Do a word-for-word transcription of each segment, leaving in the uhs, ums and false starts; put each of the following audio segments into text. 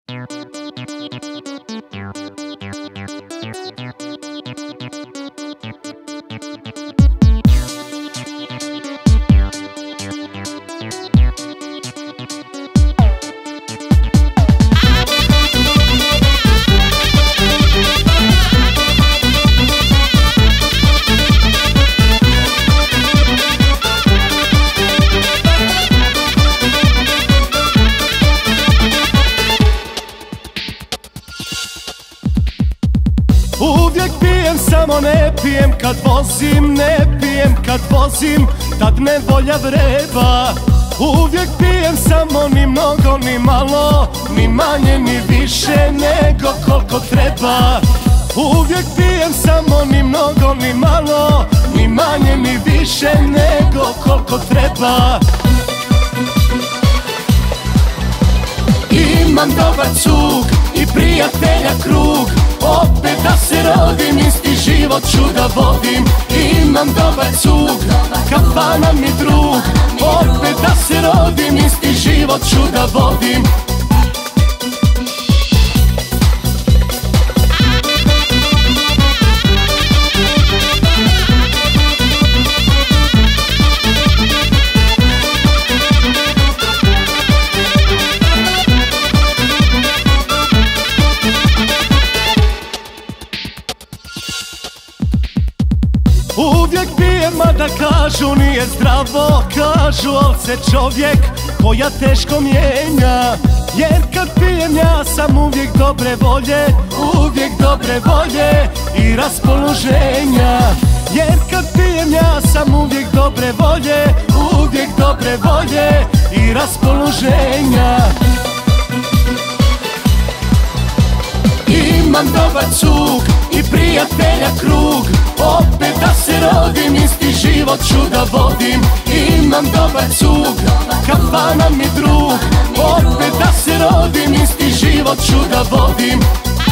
Uvijek pijem, samo ne pijem kad vozim, ne pijem kad vozim, tad me volja vreba. Uvijek pijem, samo ni mnogo, ni malo, ni manje, ni više nego koliko treba. Uvijek pijem, samo ni mnogo, ni malo, ni manje, ni više nego koliko treba. Imam dobar cug i prijatelja krug, opet da se rodim, isti život ću da vodim. Imam dobar cug, kafana mi drug, opet da se rodim, isti život ću da vodim. Uvijek pijem, mada kažu nije zdravo, kažu, al se čovjek koja teško mijenja. Jer kad pijem ja sam uvijek dobre volje, uvijek dobre volje i raspoloženja. Jer kad pijem ja sam uvijek dobre volje, uvijek dobre volje i raspoloženja. Imam dobar cug i prijatelja krug, opet da se rodim, isti život ću da vodim. Imam dobar cug, kafana mi drug, opet da se rodim, isti život ću da vodim.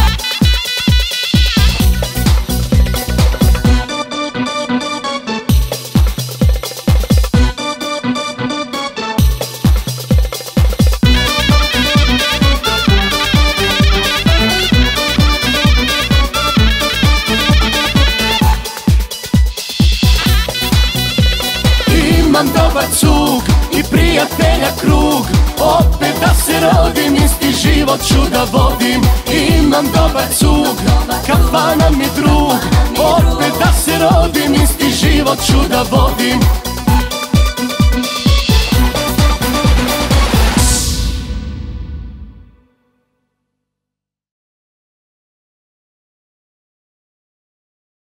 Imam dobar cug i prijatelja krug, opet da se rodim, isti život ću da vodim. Imam dobar cug, kafana mi drug, opet da se rodim, isti život ću da vodim.